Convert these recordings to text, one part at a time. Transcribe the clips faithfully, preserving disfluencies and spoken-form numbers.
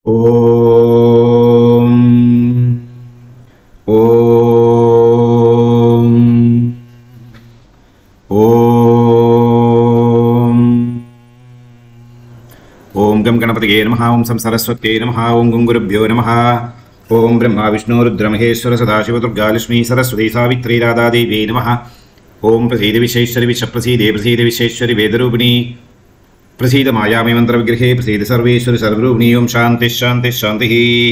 ஓம் ஓம் ஓம் ஓம் come கணபதியே நமஹ. ஓம் some சரஸ்வத்யே நமஹ. ஓம் கும் குருப்யோ நமஹ. ஓம் பிரம்மா விஷ்ணு ருத்ர மகேஸ்வர சதாசிவ துர்கா லட்சுமி சரஸ்வதி சாவித்ரி ராதா தேவி நமஹ. ஓம் பிரசீத விசேஸ்வரி விஸ்வப்ரசீதே பிரசீத விசேஸ்வரி வேதரூபிணி प्रसीद मायामि मंत्र विग्रहे प्रसीद सर्वेश्वरि सर्वरूपिणी ओम शांति शांति शांति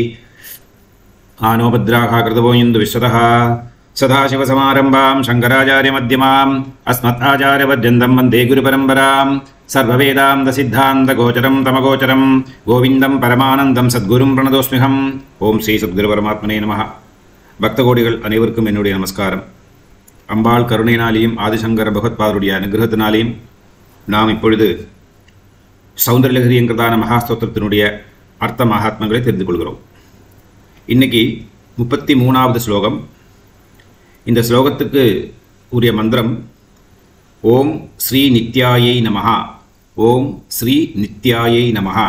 आनो भद्राः कृतवो इन्दु विश्वतः सदाशिवसमारम्भां शङ्कराचार्य मध्यमाम् अस्मदाचार्यपर्यन्तं वन्दे गुरुपरम्परां सर्ववेदान्तसिद्धान्तगोचरं तमगोचरं गोविन्दं परमानन्दं सद्गुरुं प्रणतोऽस्म्यहम् ओम श्री सद्गुरुपरमात्मने नमः. பக்தகோடிகள் அனைவருக்கும் என்னுடைய நமஸ்காரம். அம்பாள் கருணையினாலேயும் ஆதிசங்கர பகவத்பாதருடைய அனுகிரகத்தினாலேயும் நாம் இப்பொழுது சௌந்தரலஹரி என்கிறதான மகாஸ்தோத்திரத்தினுடைய அர்த்த மகாத்மங்களை தெரிந்து கொள்கிறோம். இன்னைக்கு முப்பத்தி மூணாவது ஸ்லோகம். இந்த ஸ்லோகத்துக்கு உரிய மந்திரம் ஓம் ஸ்ரீ நித்யாயை நமஹா. ஓம் ஸ்ரீ நித்யாயை நமஹா.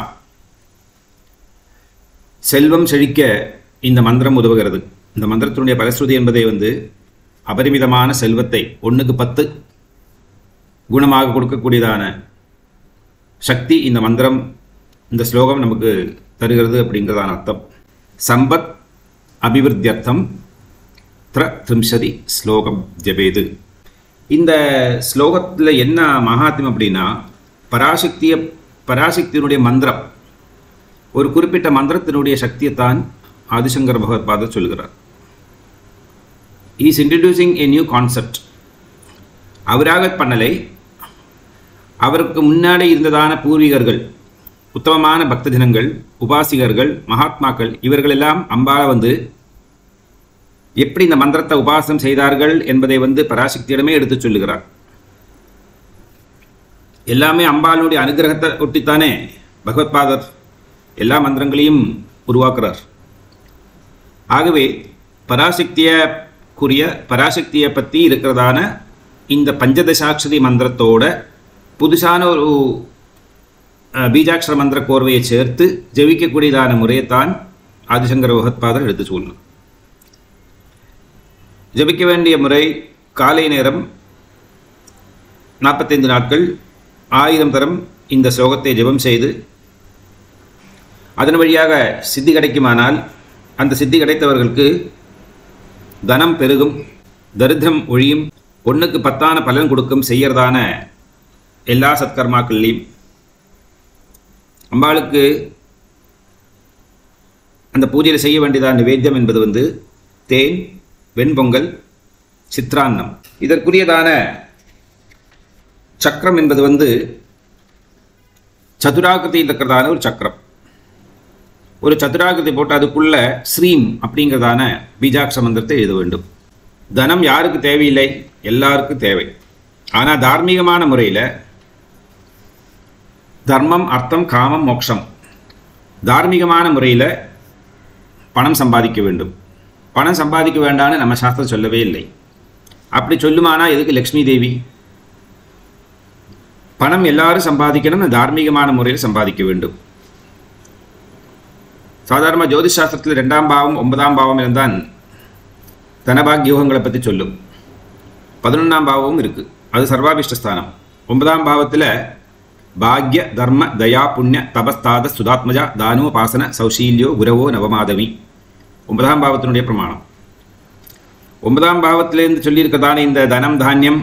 செல்வம் செழிக்க இந்த மந்திரம் உதவுகிறது. இந்த மந்திரத்தினுடைய பலஸ்ருதி என்பதை வந்து அபரிமிதமான செல்வத்தை ஒன்றுக்கு பத்து குணமாக கொடுக்கக்கூடியதான சக்தி இந்த மந்திரம், இந்த ஸ்லோகம் நமக்கு தருகிறது அப்படிங்கிறதான அர்த்தம். சம்பத் அபிவிருத்தியர்த்தம் த்ர த்ரிம்சதி ஸ்லோகம் ஜபேது. இந்த ஸ்லோகத்தில் என்ன மகாத்மியம் அப்படின்னா, பராசக்திய பராசக்தியினுடைய மந்திரம், ஒரு குறிப்பிட்ட மந்திரத்தினுடைய சக்தியைத்தான் ஆதிசங்கர பகவத்பாதர் சொல்கிறார். Is introducing a new concept. அவராக பண்ணலை, அவருக்கு முன்னாடி இருந்ததான பூர்வீகர்கள், உத்தமமான பக்த ஜனங்கள், உபாசிகர்கள், மகாத்மாக்கள், இவர்களெல்லாம் அம்பாளை வந்து எப்படி இந்த மந்திரத்தை உபாசனம் செய்தார்கள் என்பதை வந்து பராசக்தியிடமே எடுத்து சொல்லுகிறார். எல்லாமே அம்பாளுடைய அனுகிரகத்தை ஒட்டித்தானே பகவத்பாதர் எல்லா மந்திரங்களையும் உருவாக்குறார். ஆகவே பராசக்தியக்குரிய பராசக்தியை பற்றி இருக்கிறதான இந்த பஞ்சதசாட்சரி மந்திரத்தோட புதுசான ஒரு பீஜாட்சர மந்திர கோர்வையை சேர்த்து ஜெபிக்கக்கூடியதான முறையைத்தான் ஆதிசங்கர பகவத்பாதர் எடுத்து சொல்லணும். ஜபிக்க வேண்டிய முறை காலை நேரம் நாற்பத்தைந்து நாட்கள் ஆயிரம் தரம் இந்த ஸ்லோகத்தை ஜெபம் செய்து அதன் வழியாக சித்தி கிடைக்குமானால் அந்த சித்தி கிடைத்தவர்களுக்கு தனம் பெருகும், தரித்திரம் ஒழியும், ஒன்றுக்கு பத்தான பலன் கொடுக்கும் செய்யறதான எல்லா சத்கர்மாக்கள்லையும். அம்பாளுக்கு அந்த பூஜையில் செய்ய வேண்டியதான நிவேத்தியம் என்பது வந்து தேன், வெண்பொங்கல், சித்ரான்னம். இதற்குரியதான சக்கரம் என்பது வந்து சதுராகிருதியில் இருக்கிறதான ஒரு சக்கரம். ஒரு சதுராகிருதி போட்டு அதுக்குள்ள ஸ்ரீம் அப்படிங்கிறதான பீஜாட்சர மந்திரத்தை எழுத வேண்டும். தனம் யாருக்கு தேவையில்லை? எல்லாருக்கும் தேவை. ஆனால் தார்மீகமான முறையில் தர்மம், அர்த்தம், காமம், மோட்சம், தார்மீகமான முறையில் பணம் சம்பாதிக்க வேண்டும். பணம் சம்பாதிக்க வேண்டான்னு நம்ம சாஸ்திரம் சொல்லவே இல்லை. அப்படி சொல்லுமானா எதுக்கு லக்ஷ்மி தேவி? பணம் எல்லாரும் சம்பாதிக்கணும், தார்மீகமான முறையில் சம்பாதிக்க வேண்டும். சாதாரணமாக ஜோதிஷ் சாஸ்திரத்தில் ரெண்டாம் பாவம் ஒன்பதாம் பாவம் இருந்தான் தனபாகிய யோகங்களை பற்றி சொல்லும். பதினொன்றாம் பாவமும் இருக்குது, அது சர்வாபிஷ்டஸ்தானம். ஒன்பதாம் பாவத்தில் பாக்ய தர்ம தயா புண்ணிய தபஸ்தாத சுதாத்மஜா தானோபாசன சௌசீல்யோ குரவோ நவமாதவி, ஒன்பதாம் பாவத்தினுடைய பிரமாணம். ஒன்பதாம் பாவத்திலேருந்து சொல்லியிருக்கதான இந்த தனம், தானியம்,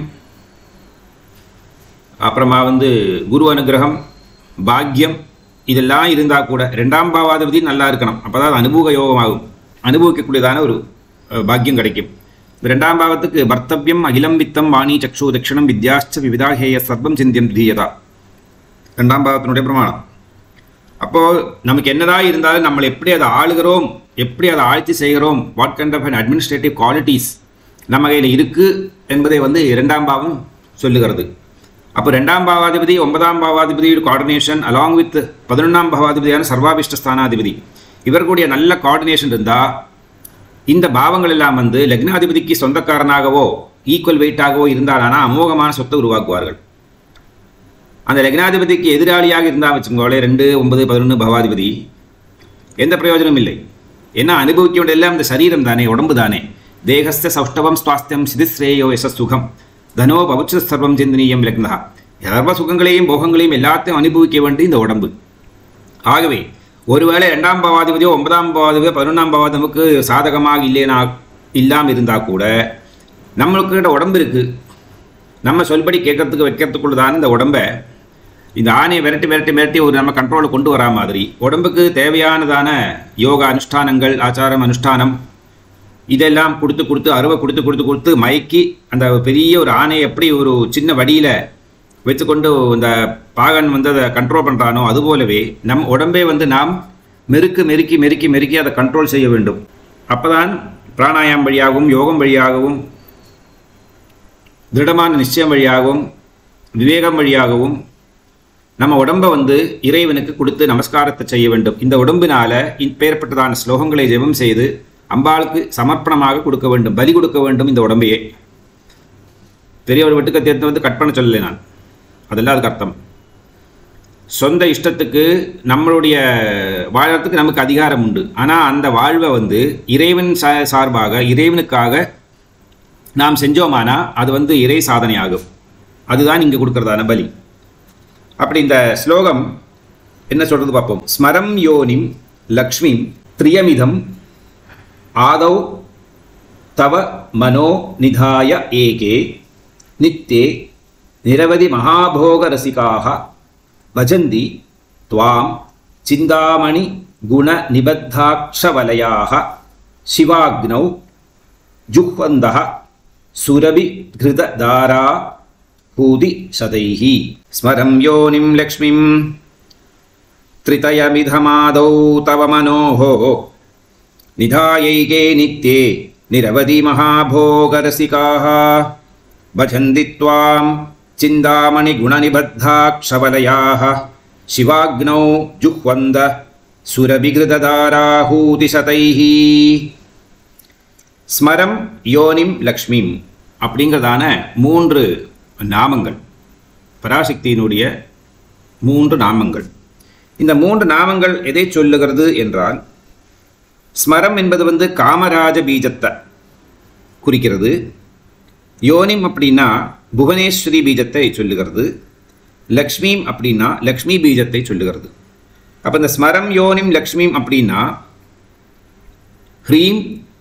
அப்புறமா வந்து குரு அனுகிரகம், பாக்யம், இதெல்லாம் இருந்தால் கூட ரெண்டாம் பாவாதிபதி நல்லா இருக்கணும். அப்போ தான் அனுபவ யோகமாகும், அனுபவிக்கக்கூடியதான ஒரு பாக்கியம் கிடைக்கும். ரெண்டாம் பாவத்துக்கு பர்த்தவியம் அகிலம் வித்தம் வாணி சக்ஷு தட்சிணம் வித்யாச்ச விவிதாஹேய சர்வம் சிந்தியம் தீயதா, ரெண்டாம் பாவத்தினுடைய பிரமாணம். அப்போது நமக்கு என்னதான் இருந்தாலும் நம்மளை எப்படி அதை ஆளுகிறோம், எப்படி அதை ஆட்சி செய்கிறோம், what kind of an administrative qualities நம்ம கையில் இருக்குது என்பதை வந்து இரண்டாம் பாவம் சொல்லுகிறது. அப்போ ரெண்டாம் பாவாதிபதி ஒன்பதாம் பாவாதிபதியோட கோஆர்டினேஷன் அலாங் வித் பதினொன்றாம் பாவாதிபதியான சர்வாபிஷ்ட ஸ்தானாதிபதி, இவர்களுடைய நல்ல கோஆர்டினேஷன் இருந்தால் இந்த பாவங்கள் எல்லாம் வந்து லக்னாதிபதிக்கு சொந்தக்காரனாகவோ ஈக்குவல் வெயிட்டாகவோ இருந்தாலானா அமோகமான சொத்தை உருவாக்குவார்கள். அந்த லக்னாதிபதிக்கு எதிராளியாக இருந்தால் வச்சுக்கோங்களே, ரெண்டு ஒன்பது பதினொன்று பவாதிபதி, எந்த பிரயோஜனமும் இல்லை. ஏன்னா அனுபவிக்க வேண்டிய எல்லாம் இந்த சரீரம் தானே, உடம்பு தானே. தேகஸ்த சௌஷ்டவம் ஸ்வாஸ்தியம் சிதிஸ்ரேயோ யச சுகம் தனோ பவுச்ச சர்வம் சிந்தனீயம் லக்னஹா. சர்வ சுகங்களையும் போகங்களையும் எல்லாத்தையும் அனுபவிக்க வேண்டிய இந்த உடம்பு. ஆகவே ஒருவேளை ரெண்டாம் பாவாதிபதியோ ஒன்பதாம் பாவாதிபதியோ பதினொன்றாம் பாவாதி நமக்கு சாதகமாக இல்லைனா இல்லாமல் இருந்தால் கூட நம்மளுக்கிட்ட உடம்பு இருக்குது. நம்ம சொல்படி கேட்கறதுக்கு வைக்கிறதுக்குள்ள தான் இந்த உடம்பை, இந்த ஆணையை விரட்டி விரட்டி விரட்டி ஒரு நம்ம கண்ட்ரோலை கொண்டு வரா மாதிரி உடம்புக்கு தேவையானதான யோகா அனுஷ்டானங்கள், ஆச்சாரம் அனுஷ்டானம் இதெல்லாம் கொடுத்து கொடுத்து அருவை கொடுத்து கொடுத்து கொடுத்து மயக்கி அந்த பெரிய ஒரு ஆணையை எப்படி ஒரு சின்ன வடியில் வச்சுக்கொண்டு இந்த பாகன் வந்து அதை கண்ட்ரோல் பண்ணுறானோ அதுபோலவே நம் உடம்பே வந்து நாம் மெருக்கு மெருக்கி மெருக்கி மெருக்கி அதை கண்ட்ரோல் செய்ய வேண்டும். அப்போ தான் பிராணாயாமம் வழியாகவும் யோகம் வழியாகவும் திருடமான நிச்சயம் வழியாகவும் விவேகம் வழியாகவும் நம்ம உடம்பை வந்து இறைவனுக்கு கொடுத்து நமஸ்காரத்தை செய்ய வேண்டும். இந்த உடம்பினால இப்பேற்பட்டதான ஸ்லோகங்களை ஜெபம் செய்து அம்பாளுக்கு சமர்ப்பணமாக கொடுக்க வேண்டும், பலி கொடுக்க வேண்டும். இந்த உடம்பையே பெரிய ஒரு வெட்டுக்கத்தை எடுத்து வந்து கட் பண்ண சொல்லலை நான், அதெல்லாம் அதுக்கு அர்த்தம். சொந்த இஷ்டத்துக்கு நம்மளுடைய வாழறதுக்கு நமக்கு அதிகாரம் உண்டு. ஆனால் அந்த வாழ்வை வந்து இறைவன் சா சார்பாக இறைவனுக்காக நாம் செஞ்சோமானா அது வந்து இறை சாதனை ஆகும். அதுதான் இங்கே கொடுக்கறதான பலி. அப்படி இந்த ஸ்லோகம் என்ன சொல்றது பார்ப்போம். ஸ்மரம் யோனிம் லக்ஷ்மிம் திரியமிதம் ஆதௌ தவ மனோ நிதாய ஏகே நித்யே நிரவதி மகாபோக ரசிகாக பஜந்தி துவாம் சிந்தாமணி குண நிபத்தாக்ஷவலயாக சிவாக்னௌ ஜுஹ்வந்தஹ சுரபி கிருத தாரா பூதி சதைஹி. ஸ்மரம் யோனிம் லக்ஷ்மிம் த்ரிதயமிதமாதௌ தவ மனோஹோ நிதாயைகே நித்யே நிரவதி மகாபோகரசிகாः பஜந்தி த்வாம் சிந்தாமணி குணநிபத்தாக்ஷவலயாः சிவாக்னௌ ஜுஹ்வந்த சுரபிகிருததாராஹூதி சதைஹி. ஸ்மரம் யோனிம் லக்ஷ்மிம் அப்படிங்கிறதான மூன்று நாமங்கள், பராசக்தியினுடைய மூன்று நாமங்கள். இந்த மூன்று நாமங்கள் எதை சொல்லுகிறது என்றால், ஸ்மரம் என்பது வந்து காமராஜ பீஜத்தை குறிக்கிறது. யோனிம் அப்படின்னா புவனேஸ்வரி பீஜத்தை சொல்லுகிறது. லக்ஷ்மிம் அப்படின்னா லக்ஷ்மி பீஜத்தை சொல்லுகிறது. அப்போ இந்த ஸ்மரம் யோனிம் லக்ஷ்மிம் அப்படின்னா ஹ்ரீம்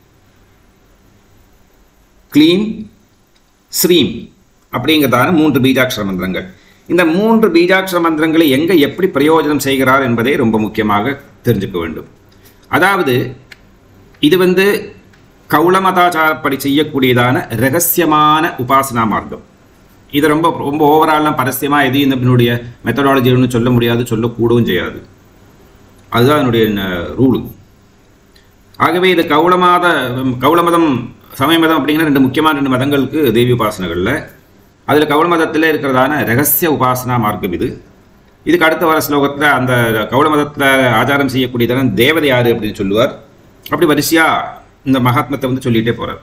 க்ளீம் ஸ்ரீம் அப்படிங்கிறதான மூன்று பீஜாட்சர மந்திரங்கள். இந்த மூன்று பீஜாட்சர மந்திரங்களை எங்கே எப்படி பிரயோஜனம் செய்கிறார் என்பதை ரொம்ப முக்கியமாக தெரிஞ்சுக்க வேண்டும். அதாவது இது வந்து கௌளமதாச்சாரப்படி செய்யக்கூடியதான ரகசியமான உபாசனா மார்க்கம். இதை ரொம்ப ரொம்ப ஓவராலாம் பரஸ்யமாக எதையும் இந்த என்னுடைய மெத்தடாலஜி ஒன்றும் சொல்ல முடியாது, சொல்லக்கூடவும் செய்யாது. அதுதான் என்னுடைய ரூலு. ஆகவே இது கௌளமாத கௌளமதம் சமய மதம் அப்படிங்கிற ரெண்டு முக்கியமான ரெண்டு மதங்களுக்கு தேவி உபாசனைகளில், அதில் கௌள மதத்தில் இருக்கிறதான ரகசிய உபாசனா மார்க்கம் இது. இதுக்கு அடுத்த வர ஸ்லோகத்தில் அந்த கௌள மதத்தில் ஆச்சாரம் செய்யக்கூடியதான தேவதை யாரு அப்படின்னு சொல்லுவார். அப்படி வரிசையாக இந்த மகாத்மத்தை வந்து சொல்லிகிட்டே போகிறார்.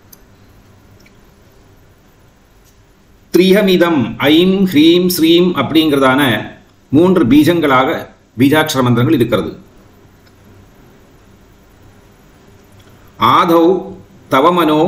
த்ரீஹமிதம் ஐம் ஹ்ரீம் ஸ்ரீம் அப்படிங்கிறதான மூன்று பீஜங்களாக பீஜாட்சர மந்திரங்கள் இருக்கிறது. ஆதௌ தவமனோ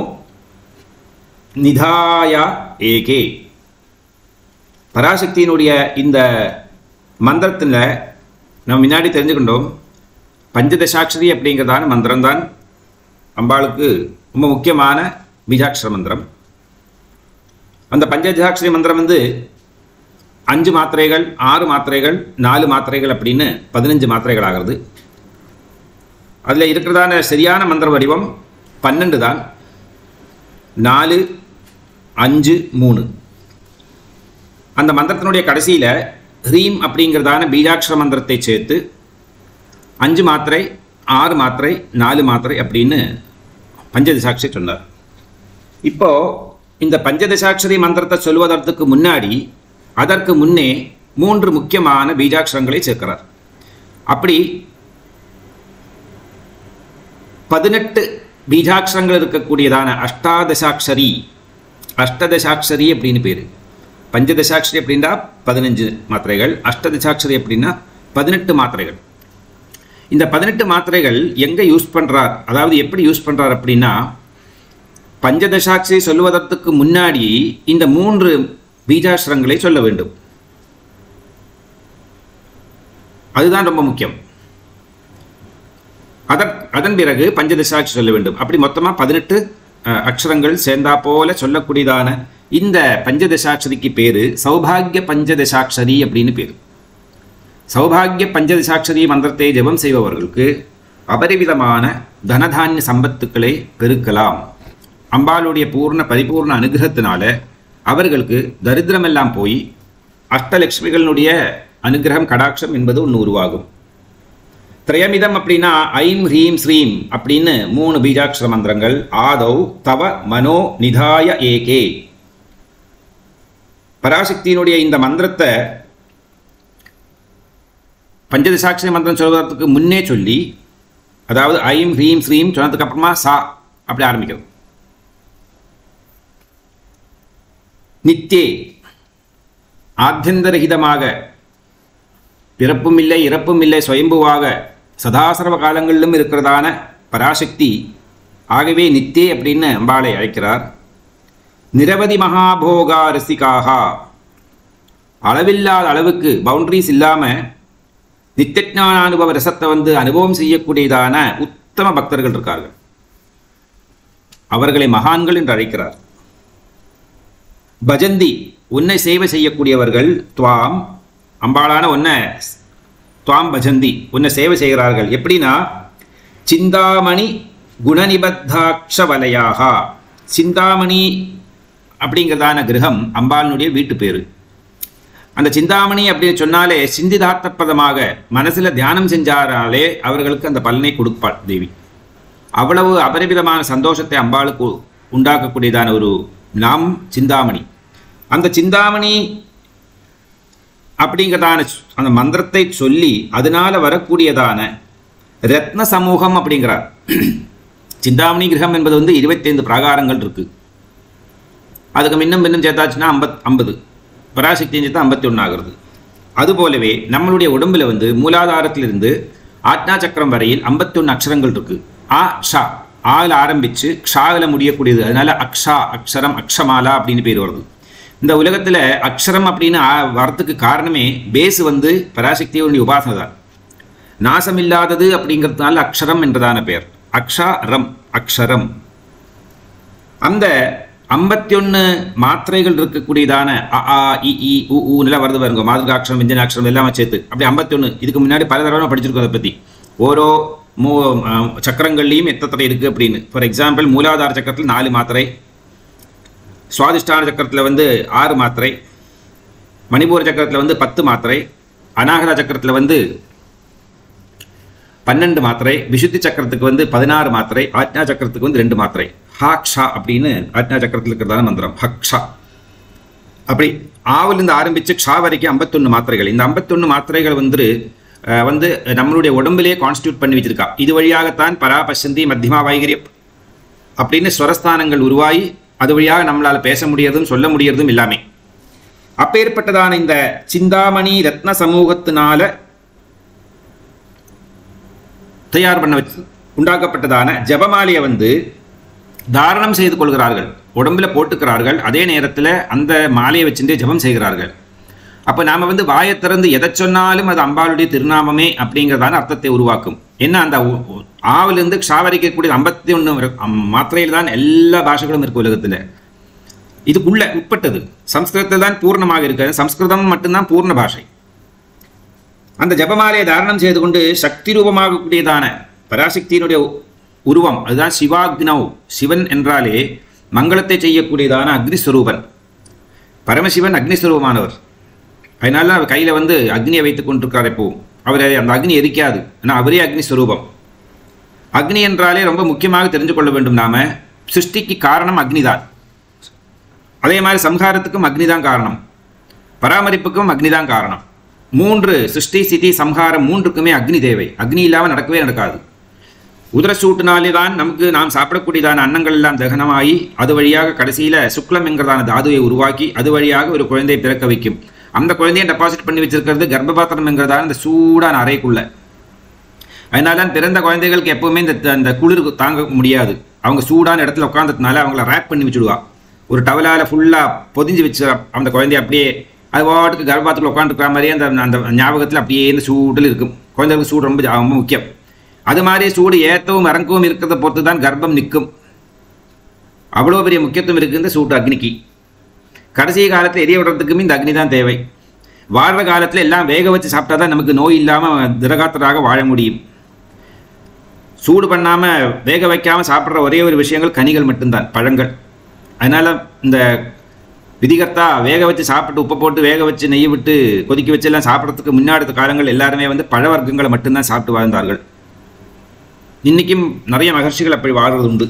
நிதாய ஏகே. பராசக்தியினுடைய இந்த மந்திரத்தில் நம்ம முன்னாடி தெரிஞ்சுக்கிட்டோம், பஞ்சதசாட்சரி அப்படிங்கிறதான மந்திரம்தான் அம்பாளுக்கு ரொம்ப முக்கியமான பீஜாட்சர மந்திரம். அந்த பஞ்சதசாட்சரி மந்திரம் வந்து அஞ்சு மாத்திரைகள், ஆறு மாத்திரைகள், நாலு மாத்திரைகள் அப்படின்னு பதினஞ்சு மாத்திரைகள் ஆகிறது. அதில் இருக்கிறதான சரியான மந்திர வடிவம் பன்னெண்டு தான். நாலு அஞ்சு மூணு. அந்த மந்திரத்தினுடைய கடைசியில் ஹ்ரீம் அப்படிங்கிறதான பீஜாட்சர மந்திரத்தை சேர்த்து அஞ்சு மாத்திரை, ஆறு மாத்திரை, நாலு மாத்திரை அப்படின்னு பஞ்சதசாட்சரி சொன்னார். இப்போ இந்த பஞ்சதசாட்சரி மந்திரத்தை சொல்வதற்கு முன்னாடி அதற்கு முன்னே மூன்று முக்கியமான பீஜாட்சரங்களை சேர்க்கிறார். அப்படி பதினெட்டு பீஜாட்சரங்கள் இருக்கக்கூடியதான அஷ்டாதசாட்சரி, அஷ்டதசாட்சரி அப்படின்னு பேர். பஞ்சதசாட்சரி அப்படின்னா பதினஞ்சு மாத்திரைகள், அஷ்டதசாட்சரி அப்படின்னா பதினெட்டு மாத்திரைகள். இந்த பதினெட்டு மாத்திரைகள் எங்கே யூஸ் பண்ணுறார், அதாவது எப்படி யூஸ் பண்ணுறார் அப்படின்னா, பஞ்சதசாட்சி சொல்லுவதற்கு முன்னாடி இந்த மூன்று பீஜாட்சரங்களை சொல்ல வேண்டும். அதுதான் ரொம்ப முக்கியம். அதன் அதன் பிறகு பஞ்சதசாட்சி சொல்ல வேண்டும். அப்படி மொத்தமாக பதினெட்டு அக்ஷரங்கள் சேர்ந்தா போல சொல்லக்கூடியதான இந்த பஞ்சதசாட்சரிக்கு பேரு சௌபாகிய பஞ்சதசாட்சரி அப்படின்னு பேரு. சௌபாகிய பஞ்சதசாட்சரி மந்திரத்தை ஜெபம் செய்பவர்களுக்கு அபரிவிதமான தனதானிய சம்பத்துக்களை பெருக்கலாம். அம்பாளுடைய பூர்ண பரிபூர்ண அனுகிரகத்தினால அவர்களுக்கு தரித்திரமெல்லாம் போய் அஷ்டலட்சுமிகளுடைய அனுகிரகம் கடாட்சம் என்பது ஒன்று உருவாகும். திரயமிதம் அப்படின்னா ஐம் ஹ்ரீம் ஸ்ரீம் அப்படின்னு மூணு பீஜாட்சர மந்திரங்கள். ஆதௌ தவ மனோ நிதாய ஏகே. பராசக்தியினுடைய இந்த மந்திரத்தை பஞ்சதசாட்சரி மந்திரம் சொல்வதற்கு முன்னே சொல்லி, அதாவது ஐம் ஹ்ரீம் ஸ்ரீம் சொன்னதுக்கு அப்புறமா சா அப்படி ஆரம்பிக்கிறது. நித்தியே ஆத்தியந்தரகிதமாக, பிறப்பும் இல்லை இறப்பும் இல்லை, சுயம்புவாக சதாசர்வ காலங்களிலும் இருக்கிறதான பராசக்தி. ஆகவே நித்தியே அப்படின்னு அம்பாளை அழைக்கிறார். நிரவதி மகாபோகா ரசிகாகா, அளவில்லாத அளவுக்கு பவுண்டரிஸ் இல்லாமல் நித்தியஞான அனுபவ ரசத்தை வந்து அனுபவம் செய்யக்கூடியதான உத்தம பக்தர்கள் இருக்கார்கள். அவர்களை மகான்கள் என்று அழைக்கிறார். பஜந்தி, உன்னை சேவை செய்யக்கூடியவர்கள். துவாம், அம்பாளான உன்னை துவாம் பஜந்தி, உன்னை சேவை செய்கிறார்கள். எப்படின்னா, சிந்தாமணி குணநிபத்தாட்சவலையாக. சிந்தாமணி அப்படிங்கிறதான கிரகம் அம்பாளினுடைய வீட்டு பேரு. அந்த சிந்தாமணி அப்படின்னு சொன்னாலே சிந்திதார்த்தப்பதமாக மனசில் தியானம் செஞ்சாராலே அவர்களுக்கு அந்த பலனை கொடுப்பாள் தேவி. அவ்வளவு அபரிவிதமான சந்தோஷத்தை அம்பாளுக்கு உண்டாக்கக்கூடியதான ஒரு நாம் சிந்தாமணி. அந்த சிந்தாமணி அப்படிங்கிறதான அந்த மந்திரத்தை சொல்லி அதனால வரக்கூடியதான ரத்ன சமூகம் அப்படிங்கிறார். சிந்தாமணி கிரகம் என்பது வந்து இருபத்தைந்து பிராகாரங்கள் இருக்கு. அதுக்கு மின்னும் மின்னும் சேர்த்தாச்சுன்னா ஐம்பத் ஐம்பது பராசக்தியும் சேர்த்தா ஐம்பத்தி ஒன்று ஆகிறது. அதுபோலவே நம்மளுடைய உடம்புல வந்து மூலாதாரத்திலிருந்து ஆட்னா சக்கரம் வரையில் ஐம்பத்தி ஒன்று அக்ஷரங்கள் இருக்கு. ஆ ஷா, ஆவில் ஆரம்பித்து க்ஷாவில் முடியக்கூடியது. அதனால அக்ஷா, அக்ஷரம், அக்ஷமாலா அப்படின்னு பேர் வருது. இந்த உலகத்தில் அக்ஷரம் அப்படின்னு வரத்துக்கு காரணமே பேஸ் வந்து பராசக்தியோடைய உபாசனை தான். நாசமில்லாதது அப்படிங்கிறதுனால அக்ஷரம் என்றதான பெயர். அக்ஷா ரம், அக்ஷரம். அந்த ஐம்பத்தி ஒன்று மாத்திரைகள் இருக்கக்கூடியதான அ ஆ இ இ உ ஊ நில வருது பாருங்க. மாதிரிகாட்சரம், விஞ்சனாட்சரம் எல்லாம் சேர்த்து அப்படி ஐம்பத்தி ஒன்று. இதுக்கு முன்னாடி பல தடவை படிச்சிருக்கோம் அதை பற்றி. ஓரோ மூ சக்கரங்கள்லையும் எத்தனை இருக்குது அப்படின்னு. ஃபார் எக்ஸாம்பிள், மூலாதார சக்கரத்தில் நாலு மாத்திரை, சுவாதிஷ்டான சக்கரத்தில் வந்து ஆறு மாத்திரை, மணிப்பூர சக்கரத்தில் வந்து பத்து மாத்திரை, அநாகதா சக்கரத்தில் வந்து பன்னெண்டு மாத்திரை, விசுத்தி சக்கரத்துக்கு வந்து பதினாறு மாத்திரை, ஆக்ஞா சக்கரத்துக்கு வந்து ரெண்டு மாத்திரை. ஹாக்ஷா அப்படின்னு ஆக்ஞா சக்கரத்தில் இருக்கிறதான மந்திரம் ஹக்ஷா. அப்படி ஆவிலிருந்து ஆரம்பித்து க்ஷா வரைக்கும் ஐம்பத்தொன்று மாத்திரைகள். இந்த ஐம்பத்தொன்று மாத்திரைகள் வந்து வந்து நம்மளுடைய உடம்பிலே கான்ஸ்டியூட் பண்ணி வச்சிருக்கா. இது வழியாகத்தான் பராபசந்தி, மத்தியமா, வைகரியம் அப்படின்னு ஸ்வரஸ்தானங்கள் உருவாகி அது வழியாக நம்மளால் பேச முடியறதும் சொல்ல முடியறதும் எல்லாமே. அப்பேற்பட்டதான இந்த சிந்தாமணி ரத்ன சமூகத்தினால தயார் பண்ண வச்சு உண்டாக்கப்பட்டதான ஜபமாலையை வந்து தாரணம் செய்து கொள்கிறார்கள், உடம்புல போட்டுக்கிறார்கள். அதே நேரத்தில் அந்த மாலையை வச்சுட்டு ஜபம் செய்கிறார்கள். அப்போ நாம் வந்து வாயை திறந்து எதை சொன்னாலும் அது அம்பாளுடைய திருநாமமே அப்படிங்கிறதான அர்த்தத்தை உருவாக்கும். என்ன, அந்த ஆவிலிருந்து க்ஷாவரிக்கக்கூடிய ஐம்பத்தி ஒன்று மாத்திரையில் தான் எல்லா பாஷைகளும் இருக்குது உலகத்தில். இதுக்குள்ள உட்பட்டது சம்ஸ்கிருதத்தில் தான் பூர்ணமாக இருக்காது. சம்ஸ்கிருதம் மட்டும்தான் பூர்ண பாஷை. அந்த ஜபமாலையை தாரணம் செய்து கொண்டு சக்தி ரூபமாகக்கூடியதான பராசக்தியினுடைய உருவம், அதுதான் சிவாக்னவ். சிவன் என்றாலே மங்களத்தை செய்யக்கூடியதான அக்னிஸ்வரூபன். பரமசிவன் அக்னிஸ்வரூபமானவர். அதனால அவர் கையில் வந்து அக்னியை வைத்துக் கொண்டிருக்கார். எப்போவும் அவர் அந்த அக்னி எரிக்காது. ஆனால் அவரே அக்னிஸ்வரூபம். அக்னி என்றாலே ரொம்ப முக்கியமாக தெரிஞ்சு கொள்ள வேண்டும். நாம சிருஷ்டிக்கு காரணம் அக்னி தான். அதே மாதிரி சம்ஹாரத்துக்கும் அக்னி தான் காரணம், பராமரிப்புக்கும் அக்னி தான் காரணம். மூன்று சிருஷ்டி, ஸ்திதி, சம்ஹாரம் மூன்றுக்குமே அக்னி தேவை. அக்னி இல்லாமல் நடக்கவே நடக்காது. உதரசூட்டினாலே தான் நமக்கு நாம் சாப்பிடக்கூடியதான அன்னங்கள் எல்லாம் தகனமாகி அது வழியாக கடைசியில் சுக்லம் என்கிறதான தாதுவை உருவாக்கி அது வழியாக ஒரு குழந்தையை பிறக்க வைக்கும். அந்த குழந்தையை டெபாசிட் பண்ணி வச்சிருக்கிறது கர்ப்பபாத்திரம் என்கிறதான இந்த சூடான அறைக்குள்ள. அதனால தான் பிறந்த குழந்தைகளுக்கு எப்பவுமே இந்த அந்த குளிர் தாங்க முடியாது. அவங்க சூடான இடத்துல உட்காந்துறதுனால அவங்கள ரேப் பண்ணி வச்சுடுவா. ஒரு டவலால் ஃபுல்லாக பொதிஞ்சு வச்சு அந்த குழந்தைய அப்படியே அது வாட்டுக்கு கர்ப்பத்துக்குள்ள உட்காந்துருக்கிற மாதிரியே அந்த அந்த ஞாபகத்தில் அப்படியே இந்த சூடில் இருக்கும். குழந்தைகளுக்கு சூடு ரொம்ப ரொம்ப முக்கியம். அது மாதிரி சூடு ஏற்றவும் இறங்கவும் இருக்கிறத பொறுத்து தான் கர்ப்பம் நிற்கும். அவ்வளோ பெரிய முக்கியத்துவம் இருக்குது இந்த சூட்டு அக்னிக்கு. கடைசி காலத்தில் எரிய விடுறதுக்குமே இந்த அக்னி தான் தேவை. வாழ்கிற காலத்தில் எல்லாம் வேக வச்சு சாப்பிட்டா தான் நமக்கு நோய் இல்லாமல் திரகாத்தராக வாழ முடியும். சூடு பண்ணாமல் வேக வைக்காமல் சாப்பிட்ற ஒரே ஒரு விஷயங்கள் கனிகள் மட்டும்தான், பழங்கள். அதனால் இந்த விதிகர்த்தா வேக வச்சு சாப்பிட்டு உப்பை போட்டு வேக வச்சு நெய் விட்டு கொதிக்க வச்சு எல்லாம் சாப்பிட்றதுக்கு முன்னாடி காலங்கள் எல்லாருமே வந்து பழ வர்க்கங்களை மட்டும்தான் சாப்பிட்டு வாழ்ந்தார்கள். இன்றைக்கும் நிறைய மகர்ஷிகள் அப்படி வாழ்றது உண்டு.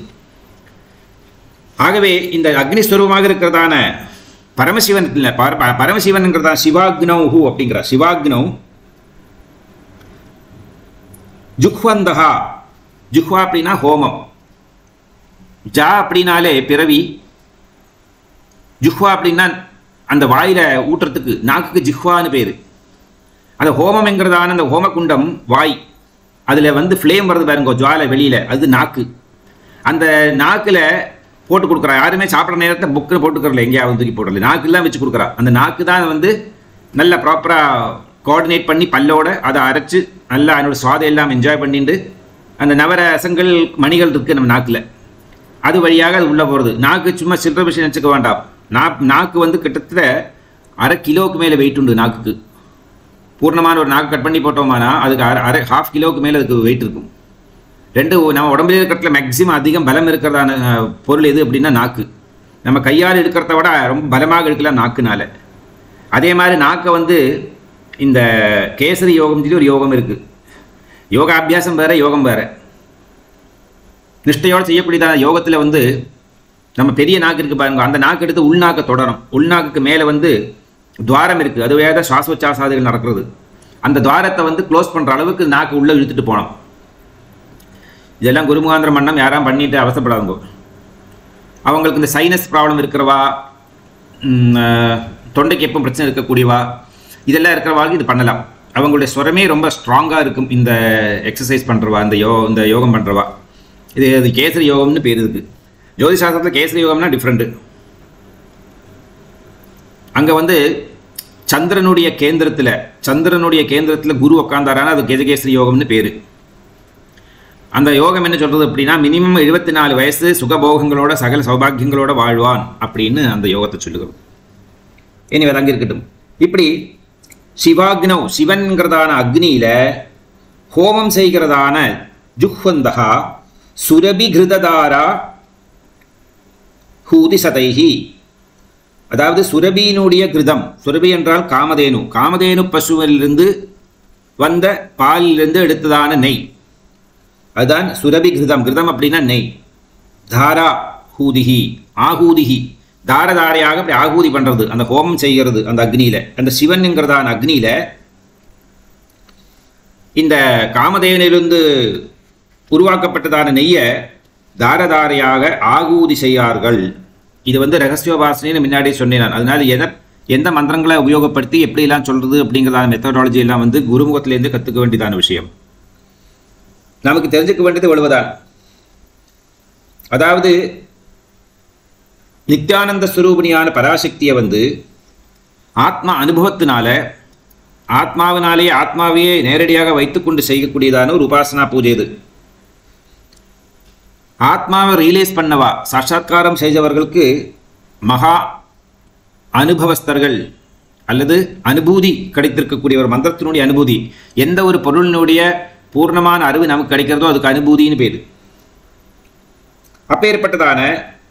ஆகவே இந்த அக்னிஸ்வரூபமாக இருக்கிறதான பரமசிவன் இல்லை, பரமசிவன்ங்கிறதா சிவாக்னௌ ஹூ அப்படிங்கிறார். சிவாக்னௌ ஜுஹ்வந்தஹா. ஜுஹ்வா அப்படின்னா ஹோமம். ஜா அப்படின்னாலே பிறவி. ஜுஹ்வா அப்படின்னா அந்த வாயில ஊட்டுறதுக்கு நாக்குக்கு ஜிஹ்வான்னு பேர். அந்த ஹோமம்ங்கிறதான அந்த ஹோமகுண்டம் வாய், அதில் வந்து ஃப்ளேம் வருது பாருங்க ஜுவாலை வெளியில், அது நாக்கு. அந்த நாக்கில் போட்டு கொடுக்குறா. யாருமே சாப்பிட்ற நேரத்தை புக்கில் போட்டுக்கிறல, எங்கேயாவது தூக்கி போடல, நாக்குலாம் வச்சு கொடுக்குறா. அந்த நாக்கு தான் வந்து நல்லா ப்ராப்பராக கோஆர்டினேட் பண்ணி பல்லோட அதை அரைச்சி நல்லா அதனோட சுவாதை எல்லாம் என்ஜாய் பண்ணிட்டு அந்த நவரசங்கள் மணிகள் இருக்குது நம்ம நாக்கில், அது வழியாக அது உள்ளே போகிறது. நாக்கு சும்மா சில்லற விஷயம் நினச்சிக்க வேண்டாம். நா நாக்கு வந்து கிட்டத்தட்ட அரை கிலோவுக்கு மேலே வெயிட் உண்டு நாக்குக்கு. பூர்ணமான ஒரு நாக்கு கட் பண்ணி போட்டோமானா அதுக்கு அரை அரை ஹாஃப் கிலோவுக்கு மேலே அதுக்கு வெயிட் இருக்கும். ரெண்டு நம்ம உடம்புல இருக்கிறதுல மேக்ஸிமம் அதிகம் பலம் இருக்கிறதான பொருள் எது அப்படின்னா நாக்கு. நம்ம கையால் எடுக்கிறத விட ரொம்ப பலமாக எடுக்கலாம் நாக்குனால. அதே மாதிரி நாக்கை வந்து இந்த கேசரி யோகம் சொல்லி ஒரு யோகம் இருக்குது. யோகாபியாசம் வேறு, யோகம் வேறு. நிஷ்டையோடு செய்யக்கூடியதான யோகத்தில் வந்து நம்ம பெரிய நாக்கு இருக்குது பாருங்க, அந்த நாக்கு எடுத்து உள்நாக்கை தொடரும். உள்நாக்குக்கு மேலே வந்து துவாரம் இருக்குது, அது வேறு சுவாசோச்சாசாதிகள் நடக்கிறது. அந்த துவாரத்தை வந்து க்ளோஸ் பண்ணுற அளவுக்கு நாக்கு உள்ளே இழுத்துட்டு போனோம். இதெல்லாம் குருமுகாந்திரம் பண்ணம் யாராம் பண்ணிட்டு அவசரப்படாதுங்க. அவங்களுக்கு இந்த சைனஸ் ப்ராப்ளம் இருக்கிறவா, தொண்டைக்கு எப்போ பிரச்சனை இருக்கக்கூடியவா, இதெல்லாம் இருக்கிறவாளுக்கு இது பண்ணலாம். அவங்களுடைய ஸ்வரமே ரொம்ப ஸ்ட்ராங்காக இருக்கும் இந்த எக்ஸசைஸ் பண்ணுறவா, இந்த யோ இந்த யோகம் பண்ணுறவா. இது அது கேசரி யோகம்னு பேர் இருக்குது. ஜோதிஷாஸ்திரத்தில் கேசரி யோகம்னா டிஃப்ரெண்ட்டு. அங்கே வந்து சந்திரனுடைய கேந்திரத்தில் சந்திரனுடைய கேந்திரத்தில் குரு உட்காந்தாரான அது கெஜகேசரி யோகம்னு பேர். அந்த யோகம் என்ன சொல்கிறது அப்படின்னா, மினிமம் எழுபத்தி நாலு வயசு சுகபோகங்களோட சகல சௌபாகியங்களோட வாழ்வான் அப்படின்னு அந்த யோகத்தை சொல்லுகிறோம். இனி அங்கே இருக்கட்டும். இப்படி சிவாக்னௌ சிவன்கிறதான அக்னியில் ஹோமம் செய்கிறதான ஜுஹ்வந்தகா சுரபி கிருததாரா ஹூதி சதைஹி. அதாவது சுரபியினுடைய கிருதம், சுரபி என்றால் காமதேனு, காமதேனு பசுவிலிருந்து வந்த பாலிலிருந்து எடுத்ததான நெய், அதுதான் சுரபி கிருதம். கிருதம் அப்படின்னா நெய். தாரா ஹூதிஹி, ஆகூதிஹி, தாரதாரையாக அப்படி ஆகூதி பண்ணுறது, அந்த ஹோமம் செய்கிறது அந்த அக்னியில். அந்த சிவன்ங்கிறதான அக்னியில் இந்த காமதேனிலிருந்து உருவாக்கப்பட்டதான நெய்யை தாரதாரையாக ஆகூதி செய்யார்கள். இது வந்து ரகசியோபாசனைன்னு முன்னாடியே சொன்னேன் நான். அதனால எதை எந்த மந்திரங்களை உபயோகப்படுத்தி எப்படிலாம் சொல்கிறது அப்படிங்கிறதான மெத்தடாலஜி எல்லாம் வந்து குருமுகத்திலேருந்து கற்றுக்க வேண்டியதான விஷயம். நமக்கு தெரிஞ்சுக்க வேண்டியது எவ்வளவுதான். அதாவது நித்யானந்த ஸ்வரூபிணியான பராசக்தியை வந்து ஆத்மா அனுபவத்தினால ஆத்மாவினாலேயே ஆத்மாவையே நேரடியாக வைத்துக்கொண்டு செய்யக்கூடியதான ஒரு உபாசனா பூஜை இது. ஆத்மாவை ரியலைஸ் பண்ணவா, சாட்சாத்காரம் செய்தவர்களுக்கு மகா அனுபவஸ்தர்கள் அல்லது அனுபூதி கிடைத்திருக்கக்கூடிய ஒரு மந்திரத்தினுடைய அனுபூதி, எந்த ஒரு பொருளினுடைய பூர்ணமான அறிவு நமக்கு கிடைக்கிறதோ அதுக்கு அனுபூதின்னு பேர். அப்பேற்பட்டதான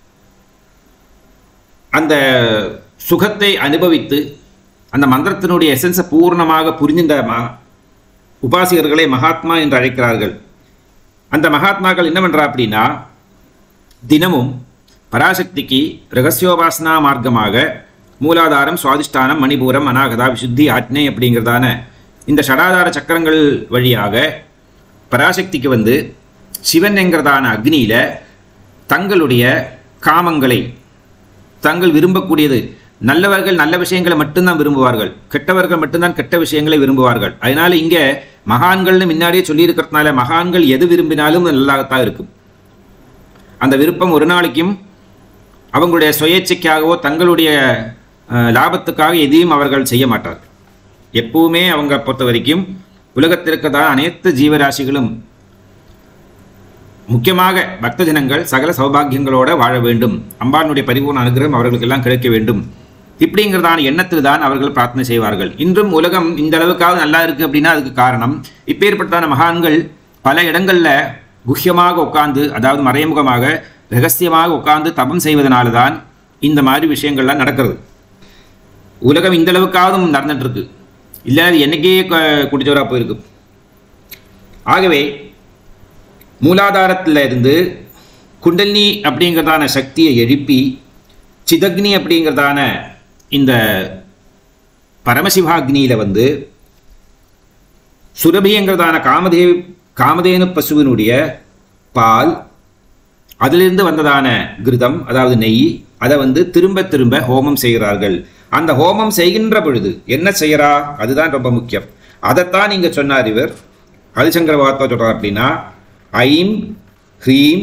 அந்த சுகத்தை அனுபவித்து அந்த மந்திரத்தினுடைய எசன்ஸை பூர்ணமாக புரிந்த உபாசிகர்களை மகாத்மா என்று அழைக்கிறார்கள். அந்த மகாத்மாக்கள் என்ன பண்ணுறா அப்படின்னா, தினமும் பராசக்திக்கு ரகசியோபாசனா மார்க்கமாக மூலாதாரம், சுவாதிஷ்டானம், மணிபூரம், அநாகதா, விசுத்தி, ஆக்ஞை அப்படிங்கிறதான இந்த ஷடாதார சக்கரங்கள் வழியாக பராசக்திக்கு வந்து சிவன் என்கிறதான அக்னியில் தங்களுடைய காமங்களை, தங்கள் விரும்பக்கூடியது நல்லவர்கள் நல்ல விஷயங்களை மட்டும்தான் விரும்புவார்கள், கெட்டவர்கள் மட்டும்தான் கெட்ட விஷயங்களை விரும்புவார்கள். அதனால இங்கே மகான்கள்னு முன்னாடியே சொல்லியிருக்கிறதுனால மகான்கள் எது விரும்பினாலும் நல்லாகத்தான் இருக்கும். அந்த விருப்பம் ஒரு நாளைக்கும் அவங்களுடைய சுயேட்சைக்காகவோ தங்களுடைய லாபத்துக்காக எதையும் அவர்கள் செய்ய மாட்டார்கள். எப்பவுமே அவங்க பொறுத்த வரைக்கும் உலகத்திற்குதான் அனைத்து ஜீவராசிகளும் முக்கியமாக பக்த ஜனங்கள் சகல சௌபாகியங்களோட வாழ வேண்டும், அம்பாளுடைய பரிபூர்ண அனுகிரகம் அவர்களுக்கெல்லாம் கிடைக்க வேண்டும் இப்படிங்கிறதான எண்ணத்தில் தான் அவர்கள் பிரார்த்தனை செய்வார்கள். இன்றும் உலகம் இந்த அளவுக்காவது நல்லா இருக்குது அப்படின்னா அதுக்கு காரணம் இப்பேற்பட்டான மகான்கள் பல இடங்களில் குஹ்யமாக உட்கார்ந்து, அதாவது மறைமுகமாக ரகசியமாக உட்கார்ந்து தபம் செய்வதனால தான் இந்த மாதிரி விஷயங்கள்லாம் நடக்கிறது. உலகம் இந்த அளவுக்காவது நடந்துட்டு இருக்கு, இல்லை அது என்னைக்கே குடிச்சவராக போயிருக்கு. ஆகவே மூலாதாரத்தில் இருந்து குண்டலினி அப்படிங்கிறதான சக்தியை எழுப்பி சிதக்னி அப்படிங்கிறதான இந்த பரமசிவாக்னியில் வந்து சுரபிங்கிறதான காமதே காமதேனு பசுவினுடைய பால், அதிலிருந்து வந்ததான கிருதம் அதாவது நெய், அதை வந்து திரும்ப திரும்ப ஹோமம் செய்கிறார்கள். அந்த ஹோமம் செய்கின்ற பொழுது என்ன செய்யறா அதுதான் ரொம்ப முக்கியம். அதைத்தான் நீங்க சொன்னார் இவர் ஆதிசங்கர பகவத்பாதர் சொல்றார். அப்படின்னா ஐம் ஹ்ரீம்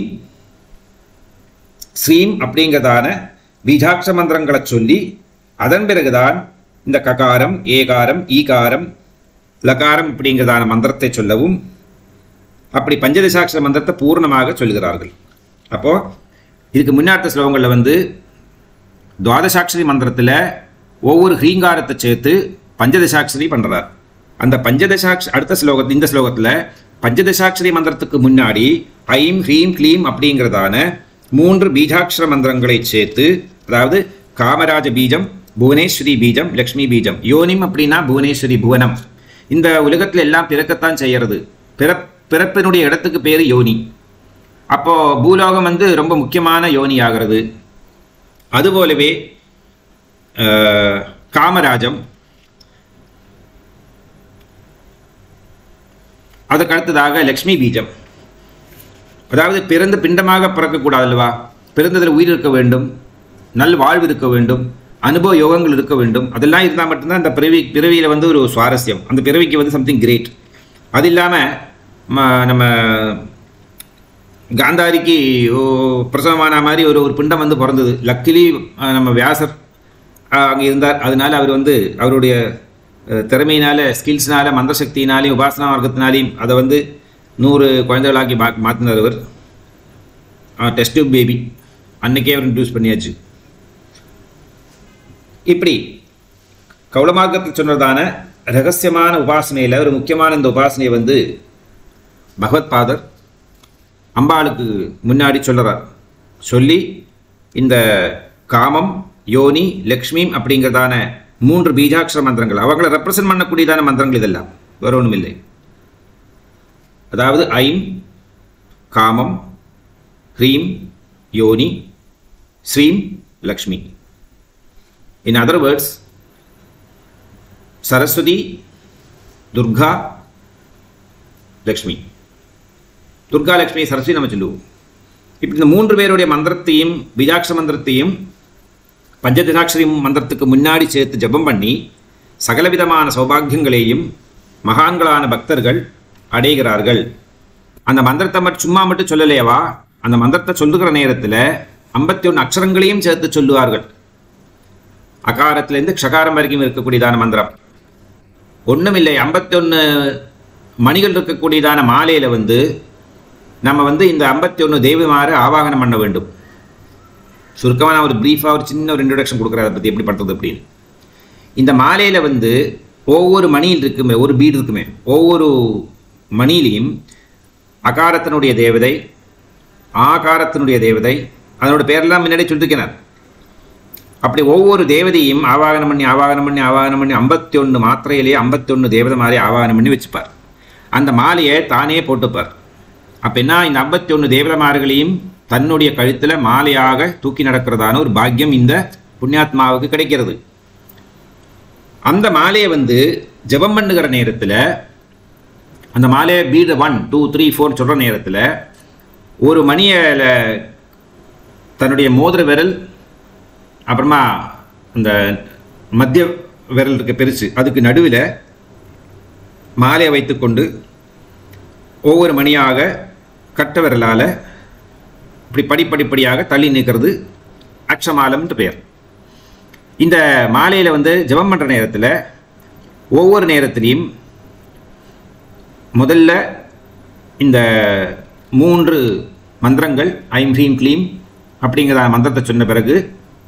ஸ்ரீம் அப்படிங்கிறதான பீஜாட்ச மந்திரங்களை சொல்லி அதன் பிறகுதான் இந்த ககாரம் ஏகாரம் ஈகாரம் லகாரம் அப்படிங்கிறதான மந்திரத்தை சொல்லவும், அப்படி பஞ்சதசாட்சர மந்திரத்தை பூர்ணமாக சொல்கிறார்கள். அப்போ இதுக்கு முன்னாடி ஸ்லோகங்களில் வந்து துவாதசாட்சரி மந்திரத்தில் ஒவ்வொரு ஹ்ரீங்காரத்தை சேர்த்து பஞ்சதசாட்சரி பண்ணுறார். அந்த பஞ்சதசாட்ச அடுத்த ஸ்லோகத்தில் இந்த ஸ்லோகத்தில் பஞ்சதசாட்சரி மந்திரத்துக்கு முன்னாடி ஐம் ஹ்ரீம் க்ளீம் அப்படிங்கிறதான மூன்று பீஜாட்சர மந்திரங்களை சேர்த்து, அதாவது காமராஜ பீஜம், புவனேஸ்வரி பீஜம், லக்ஷ்மி பீஜம். யோனிம் அப்படின்னா புவனேஸ்வரி புவனம். இந்த உலகத்தில் எல்லாம் பிறக்கத்தான் செய்கிறது. பிறப் பிறப்பினுடைய இடத்துக்கு பேர் யோனி. அப்போ பூலோகம் வந்து ரொம்ப முக்கியமான யோனி ஆகிறது. அதுபோலவே காமராஜம், அதுக்கு அடுத்ததாக லக்ஷ்மி பீஜம். அதாவது பிறந்து பிண்டமாக பிறக்கக்கூடாது அல்லவா, பிறந்ததில் உயிர் இருக்க வேண்டும், நல் வாழ்வு இருக்க வேண்டும், அனுபவ யோகங்கள் இருக்க வேண்டும். அதெல்லாம் இருந்தால் மட்டும்தான் அந்த பிறவி பிறவியில் வந்து ஒரு சுவாரஸ்யம், அந்த பிறவிக்கு வந்து சம்திங் கிரேட். அது இல்லாமல் நம்ம காந்தாரிக்கு பிரசவமான மாதிரி ஒரு ஒரு பிண்டம் வந்து பிறந்தது. லக்கிலி நம்ம வியாசர் அங்கே இருந்தார். அதனால அவர் வந்து அவருடைய திறமையினால, ஸ்கில்ஸ்னால, மந்திரசக்தினாலையும் உபாசனா மார்க்கத்தினாலையும் அதை வந்து நூறு குழந்தைகளாக்கி மா மாற்றினார் அவர். டெஸ்ட் டியூப் பேபி அன்னைக்கே அவர் இன்ட்ரடியூஸ் பண்ணியாச்சு. இப்படி கௌள மார்க்கத்தில் சொன்னதான ரகசியமான உபாசனையில் ஒரு முக்கியமான இந்த உபாசனையை வந்து பகவத்பாதர் அம்பாளுக்கு முன்னாடி சொல்கிறார். சொல்லி இந்த காமம், யோனி, லக்ஷ்மி அப்படிங்கிறதான மூன்று பீஜாட்சர மந்திரங்கள் அவங்களை ரெப்ரசன்ட் பண்ணக்கூடியதான மந்திரங்கள் இதெல்லாம் வேற ஒன்றும் இல்லை. அதாவது ஐம் காமம், ஹ்ரீம் யோனி, ஸ்ரீம் Lakshmi. In other words, Saraswati, Durga, Lakshmi. Durga, Lakshmi, Saraswati நம்ம சொல்லுவோம். இப்படி இந்த மூன்று பேருடைய மந்திரத்தையும் பீஜாட்சர மந்திரத்தையும் பஞ்சதிசாட்சரி மந்திரத்துக்கு முன்னாடி சேர்த்து ஜபம் பண்ணி சகலவிதமான சௌபாகியங்களையும் மகான்களான பக்தர்கள் அடைகிறார்கள். அந்த மந்திரத்தை மட்டும் சும்மா மட்டும் சொல்லலையவா, அந்த மந்திரத்தை சொல்லுகிற நேரத்தில் ஐம்பத்தி ஒன்று அக்ஷரங்களையும் சேர்த்து சொல்லுவார்கள். அகாரத்திலேருந்து க்ஷகாரம் வரைக்கும் இருக்கக்கூடியதான மந்திரம் ஒன்றும் இல்லை. ஐம்பத்தி ஒன்று மணிகள் இருக்கக்கூடியதான மாலையில் வந்து நம்ம வந்து இந்த ஐம்பத்தி ஒன்று தெய்வமாறு ஆவாகனம் பண்ண வேண்டும். சுருக்கமாக நான் ஒரு ப்ரீஃபாக ஒரு சின்ன ஒரு இன்ட்ரடக்ஷன் கொடுக்குறேன் அதை பற்றி எப்படி பண்ணுறது அப்படின்னு. இந்த மாலையில் வந்து ஒவ்வொரு மணியில் இருக்குமே, ஒரு பீடு இருக்குமே, ஒவ்வொரு மணியிலையும் அகாரத்தினுடைய தேவதை, ஆகாரத்தினுடைய தேவதை, அதனோட பேரெல்லாம் முன்னாடி சொல்லிருக்கிறார். அப்படி ஒவ்வொரு தேவதையும் ஆவாகனம் பண்ணி ஆவாகனம் பண்ணி ஆவாகனம் பண்ணி ஐம்பத்தி ஒன்று மாத்திரையிலேயே ஐம்பத்தி ஒன்று தேவதை மாதிரி ஆவாகனம் பண்ணி வச்சுப்பார். அந்த மாலையை தானே போட்டுப்பார். அப்போ என்ன, இந்த ஐம்பத்தி ஒன்று தேவதமார்களையும் தன்னுடைய கழுத்தில் மாலையாக தூக்கி நடக்கிறதான ஒரு பாக்கியம் இந்த புண்ணியாத்மாவுக்கு கிடைக்கிறது. அந்த மாலையை வந்து ஜபம் பண்ணுகிற நேரத்தில், அந்த மாலையை பீடு ஒன் டூ த்ரீ ஃபோர் சொல்கிற நேரத்தில் ஒரு மணியில் தன்னுடைய மோதிர விரல், அப்புறமா அந்த மத்திய விரல் இருக்க பெருசு அதுக்கு நடுவில் மாலையை வைத்துக்கொண்டு ஒவ்வொரு மணியாக கட்ட விரலால் இப்படி படிப்படிப்படியாக தள்ளி நிற்கிறது அக்ஷமாலம்ன்ட்டு பெயர். இந்த மாலையில் வந்து ஜபம் பண்ணுற நேரத்தில் ஒவ்வொரு நேரத்திலையும் முதல்ல இந்த மூன்று மந்திரங்கள் ஐம் ஹ்ரீம் க்ளீம் அப்படிங்கிற மந்திரத்தை சொன்ன பிறகு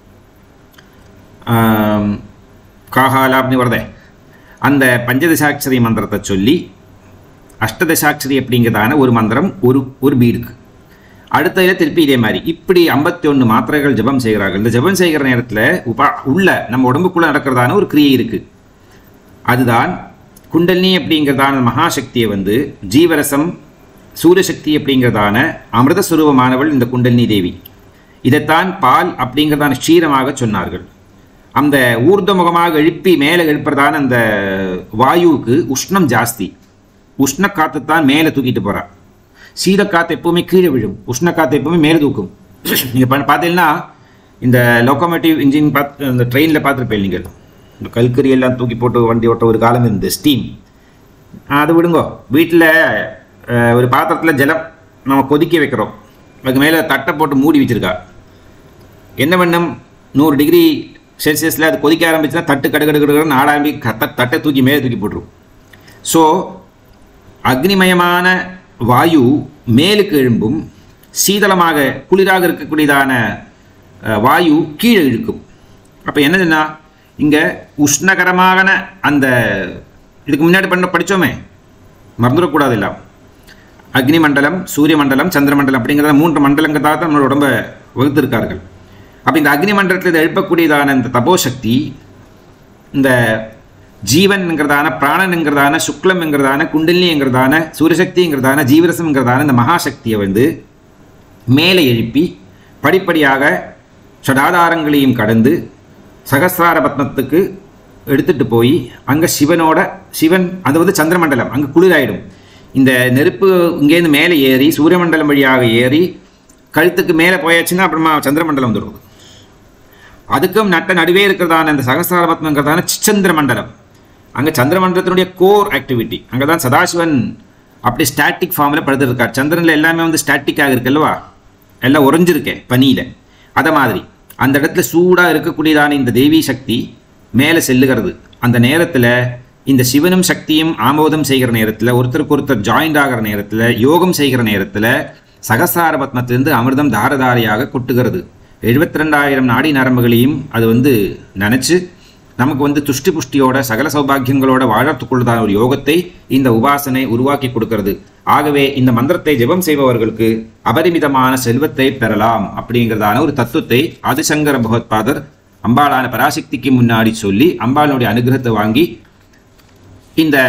காஹாலா அப்படின்னு வரதே அந்த பஞ்சதசாட்சரி மந்திரத்தை சொல்லி அஷ்டதசாட்சரி அப்படிங்கிறதான ஒரு மந்திரம் ஒரு ஒரு பீடுக்கு அடுத்ததில் திருப்பி இதே மாதிரி இப்படி ஐம்பத்தி ஒன்று மாத்திரைகள் ஜபம் செய்கிறார்கள். இந்த ஜபம் செய்கிற நேரத்தில் உபா உள்ள நம்ம உடம்புக்குள்ளே நடக்கிறதான ஒரு கிரியை இருக்குது. அதுதான் குண்டலினி அப்படிங்கிறதான மகாசக்தியை வந்து ஜீவரசம் சூரியசக்தி அப்படிங்கிறதான அமிர்தஸ்வரூபமானவள் இந்த குண்டலினி தேவி. இதைத்தான் பால் அப்படிங்கிறதான க்ஷீரமாக சொன்னார்கள். அந்த ஊர்தமுகமாக எழுப்பி மேலே எழுப்புறதான அந்த வாயுவுக்கு உஷ்ணம் ஜாஸ்தி. உஷ்ண காற்று தான் மேலே தூக்கிட்டு போகிறார். சீத காற்று எப்போவுமே கீழே விழும், உஷ்ண காற்று எப்போவுமே மேலே தூக்கும். நீங்கள் பார்த்தீங்கன்னா இந்த லோக்கோமோட்டிவ் இன்ஜின் பார்த்து இந்த ட்ரெயினில் பார்த்துருப்பேன் நீங்கள், இந்த கல்கரி எல்லாம் தூக்கி போட்டு வண்டி ஓட்ட ஒரு காலம் இருந்தது ஸ்டீம். அது விடுங்கோ. வீட்டில் ஒரு பாத்திரத்தில் ஜலம் நம்ம கொதிக்க வைக்கிறோம், அதுக்கு மேலே தட்டை போட்டு மூடி வச்சுருக்கா. என்ன பண்ணும், நூறு டிகிரி செல்சியஸில் அது கொதிக்க ஆரம்பிச்சுன்னா தட்டு கடுகடுகடுன்னு ஆடாம்பி கத்த தட்டை தூக்கி மேலே தூக்கி போட்டுரும். ஸோ அக்னிமயமான வாயு மேலுக்கு எழும்பும், சீதளமாக குளிராக இருக்கக்கூடியதான வாயு கீழே இழுக்கும். அப்போ என்னதுன்னா இங்கே உஷ்ணகரமான அந்த இதுக்கு முன்னாடி பண்ண படித்தோமே மறந்துடக்கூடாது எல்லாம். அக்னி மண்டலம், சூரிய மண்டலம், சந்திர மண்டலம் அப்படிங்கிறத மூன்று மண்டலங்கிறதாக தான் நம்மளோட உடம்பை வகுத்திருக்கார்கள். அப்போ இந்த அக்னி மண்டலத்தில் இதை எழுப்பக்கூடியதான இந்த தபோசக்தி இந்த ஜீவன்ங்கிறதான பிராணனுங்கிறதான சுக்லம்ங்கிறதான குண்டலினிங்கிறதான சூரியசக்திங்கிறதான ஜீவரசம்ங்கிறதான இந்த மகாசக்தியை வந்து மேலே எழுப்பி படிப்படியாக ஷடாதாரங்களையும் கடந்து சகசிரார பத்மத்துக்கு எடுத்துகிட்டு போய் அங்கே சிவனோட சிவன் அது வந்து சந்திரமண்டலம் அங்கே குளிராயிடும். இந்த நெருப்பு இங்கேருந்து மேலே ஏறி சூரிய மண்டலம் வழியாக ஏறி கழுத்துக்கு மேலே போயாச்சுன்னா அப்புறமா சந்திரமண்டலம் வந்துடுறது. அதுக்கும் நட்ட நடுவே இருக்கிறதான இந்த சகசிரார பத்மங்கிறதான சிச்சந்திர மண்டலம், அங்கே சந்திரமண்டலத்தினுடைய கோர் ஆக்டிவிட்டி. அங்கே தான் சதாசிவன் அப்படி ஸ்டாட்டிக் ஃபார்மில் படுத்துருக்கார். சந்திரனில் எல்லாமே வந்து ஸ்டாட்டிக்காக இருக்கு அல்லவா, எல்லாம் உறைஞ்சிருக்கேன் பனியில். அதை மாதிரி அந்த இடத்துல சூடாக இருக்கக்கூடியதான இந்த தேவி சக்தி மேலே செல்லுகிறது. அந்த நேரத்தில் இந்த சிவனும் சக்தியும் ஆமோதம் செய்கிற நேரத்தில், ஒருத்தருக்கு ஒருத்தர் ஜாயிண்ட் ஆகிற நேரத்தில், யோகம் செய்கிற நேரத்தில் சகசார பத்மத்திலிருந்து அமிர்தம் தாரதாரியாக கொட்டுகிறது. எழுபத்தி ரெண்டாயிரம் நாடி நரம்புகளையும் அது வந்து நினச்சி நமக்கு வந்து துஷ்டி புஷ்டியோட சகல சௌபாகியங்களோட வாழத்துக்குள்ளதான ஒரு யோகத்தை இந்த உபாசனை உருவாக்கி கொடுக்கிறது. ஆகவே இந்த மந்திரத்தை ஜெபம் செய்பவர்களுக்கு அபரிமிதமான செல்வத்தை பெறலாம் அப்படிங்கிறதான ஒரு தத்துவத்தை ஆதிசங்கர பகவத்பாதர் அம்பாளான பராசக்திக்கு முன்னாடி சொல்லி அம்பாளுடைய அனுகிரகத்தை வாங்கி இந்த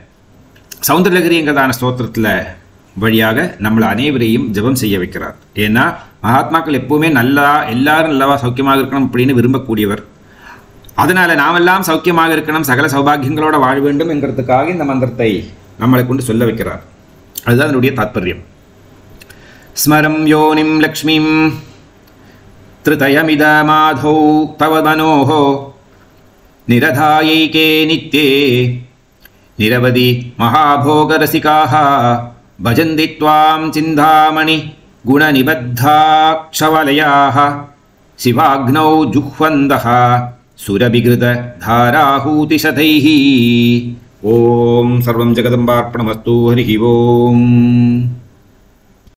சௌந்தரலகரிங்கிறதான ஸ்தோத்திரத்தில் வழியாக நம்மளை அனைவரையும் ஜெபம் செய்ய வைக்கிறார். ஏன்னா மகாத்மாக்கள் எப்பவுமே நல்லா எல்லாரும் நல்லவா சௌக்கியமாக இருக்கணும் அப்படின்னு விரும்பக்கூடியவர். அதனால நாமெல்லாம் சௌக்கியமாக இருக்கணும், சகல சௌபாகியங்களோட வாழ வேண்டும் என்கிறதுக்காக இந்த மந்திரத்தை நம்மளை கொண்டு சொல்ல வைக்கிறார். அதுதான் அதனுடைய தாத்பரியம். ஸ்மரம் யோனிம் லக்ஷ்மிம் திருதயமித மாதௌ தவ மனோஹோ நிரதாயைகே நித்யே நிரவதி மகாபோகரசிகாஹ பஜந்தி த்வாம் சிந்தாமணி குணநிபத்தாக்ஷவலயாஹ சிவாக்னௌ ஜுஹ்வந்தஹ சுரபிகிருத தாராஹூதிஷதைஹ. ஓம் சர்வம் ஜெகதம்பார்ப்பணமஸ்து. ஹரிஹி ஓம்.